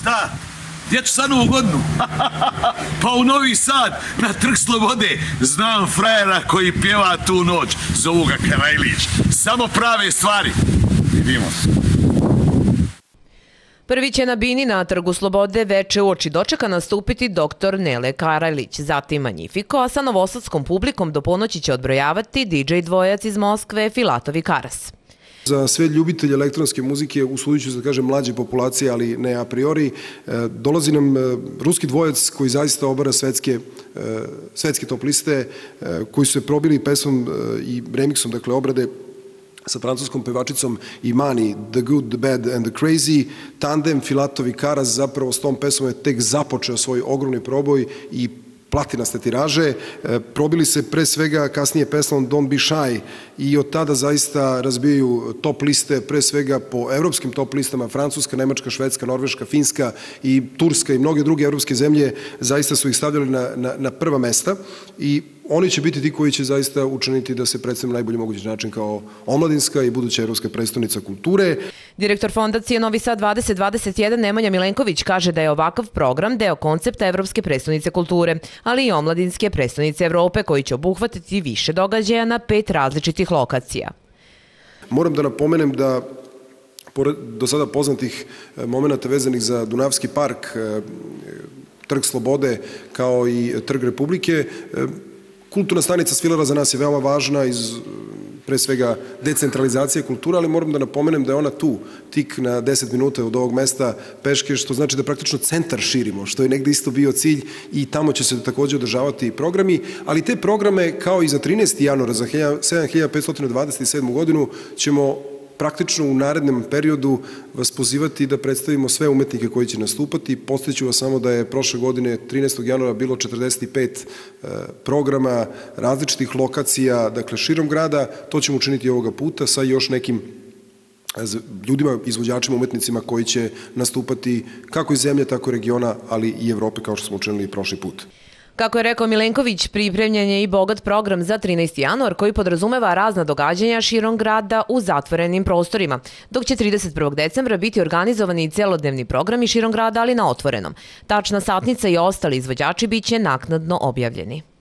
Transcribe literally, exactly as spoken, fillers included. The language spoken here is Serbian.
Šta? Gdje ću sad Novu godinu? Pa u Novi Sad, na Trg Slobode. Znam frajera koji pjeva tu noć. Zovu ga Karajlić. Samo prave stvari. Vidimo se. Prvi će na bini na Trgu Slobode veče uoči dočeka nastupiti doktor Nele Karajlić, zatim Magnifico, a sa novosadskom publikom do ponoći će odbrojavati di džej dvojac iz Moskve Filatovi Karas. Za sve ljubitelje elektronske muzike, usudit ću se da kažem mlađe populacije, ali ne a priori, dolazi nam ruski dvojac koji zaista obara svetske, svetske top liste, koji su se probili pesmom i remiksom, dakle obrade sa francuskom pevačicom Imani, The Good, The Bad and The Crazy. Tandem Filatovi Karas zapravo s tom pesmom je tek započeo svoj ogromni proboj i platinaste tiraže. Probili se pre svega kasnije pesmom Don't Be Shy i od tada zaista razbijaju top liste, pre svega po evropskim top listama. Francuska, Nemačka, Švedska, Norveška, Finska i Turska i mnoge druge evropske zemlje zaista su ih stavljali na, na, na prva mesta i oni će biti ti koji će zaista učiniti da se predstavimo na najbolji mogući način kao omladinska i buduća evropska prestonica kulture. Direktor Fondacije Novi Sad dvadeset dvadeset jedan Nemanja Milenković kaže da je ovakav program deo koncepta Evropske prestonice kulture, ali i omladinske prestonice Evrope koji će obuhvatiti više događaja na pet različitih lokacija. Moram da napomenem da pored do sada poznatih momenata vezanih za Dunavski park, Trg Slobode kao i Trg Republike, kulturna stanica Svilara za nas je veoma važna iz pre svega decentralizacije kultura, ali moram da napomenem da je ona tu, tik na deset minuta od ovog mesta peške, što znači da praktično centar širimo, što je negde isto bio cilj i tamo će se takođe održavati programi, ali te programe kao i za trinaesti januara za sedam hiljada petsto dvadeset sedmu godinu ćemo praktično u narednom periodu vas pozivati da predstavimo sve umetnike koji će nastupati. Podsjeću vas samo da je prošle godine trinaestog januara bilo četrdeset pet programa različitih lokacija, dakle širom grada. To ćemo učiniti ovoga puta sa još nekim ljudima, izvođačima, umetnicima koji će nastupati kako iz zemlje, tako i regiona, ali i Evrope kao što smo učinili i prošli put. Kako je rekao Milenković, pripremljen je i bogat program za trinaesti januar koji podrazumeva razna događanja širom grada u zatvorenim prostorima, dok će trideset prvog decembra biti organizovani i celodnevni programi širom grada, ali na otvorenom. Tačna satnica i ostali izvođači biće naknadno objavljeni.